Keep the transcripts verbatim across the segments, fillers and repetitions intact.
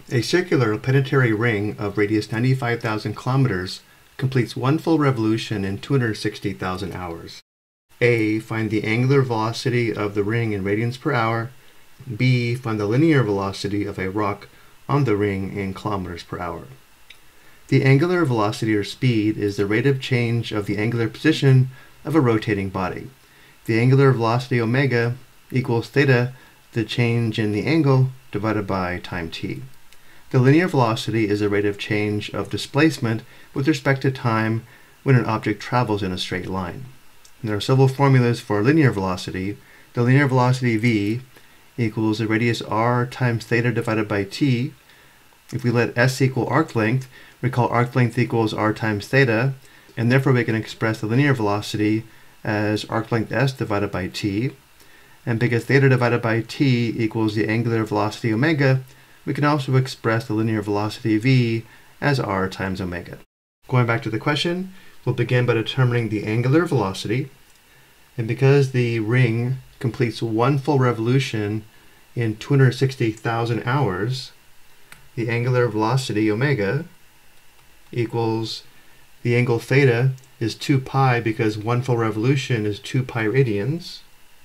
A circular planetary ring of radius ninety-five thousand kilometers completes one full revolution in two hundred sixty thousand hours. A. Find the angular velocity of the ring in radians per hour. B. Find the linear velocity of a rock on the ring in kilometers per hour. The angular velocity or speed is the rate of change of the angular position of a rotating body. The angular velocity omega equals theta, the change in the angle, divided by time t. The linear velocity is the rate of change of displacement with respect to time when an object travels in a straight line. And there are several formulas for linear velocity. The linear velocity v equals the radius r times theta divided by t. If we let s equal arc length, recall arc length equals r times theta, and therefore we can express the linear velocity as arc length s divided by t. And because theta divided by t equals the angular velocity omega, we can also express the linear velocity v as r times omega. Going back to the question, we'll begin by determining the angular velocity. And because the ring completes one full revolution in two hundred sixty thousand hours, the angular velocity omega equals the angle theta is two pi because one full revolution is two pi radians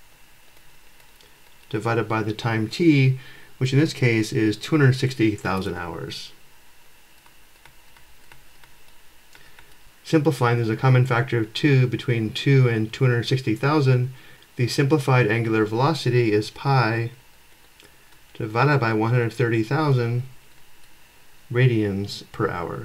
divided by the time t, which in this case is two hundred sixty thousand hours. Simplifying, there's a common factor of two between two and two hundred sixty thousand. The simplified angular velocity is pi divided by one hundred thirty thousand radians per hour.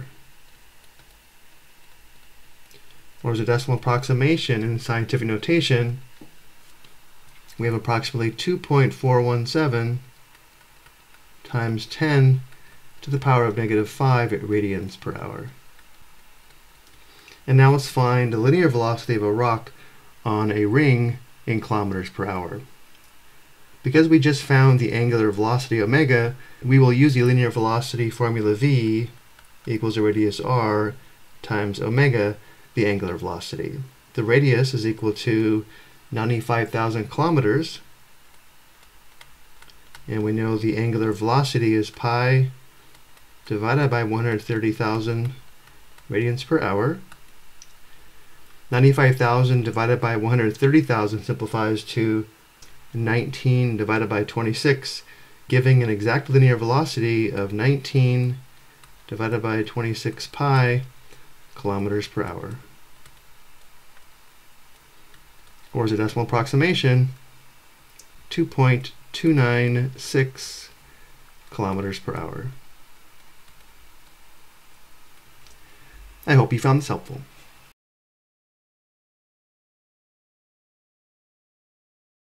Or as a decimal approximation in scientific notation, we have approximately two point four one seven times ten to the power of negative five radians per hour. And now let's find the linear velocity of a rock on a ring in kilometers per hour. Because we just found the angular velocity omega, we will use the linear velocity formula v equals the radius r times omega, the angular velocity. The radius is equal to ninety-five thousand kilometers, and we know the angular velocity is pi divided by one hundred thirty thousand radians per hour. ninety-five thousand divided by one hundred thirty thousand simplifies to nineteen divided by twenty-six, giving an exact linear velocity of nineteen divided by twenty-six pi kilometers per hour. Or as a decimal approximation, two point two nine six kilometers per hour. I hope you found this helpful.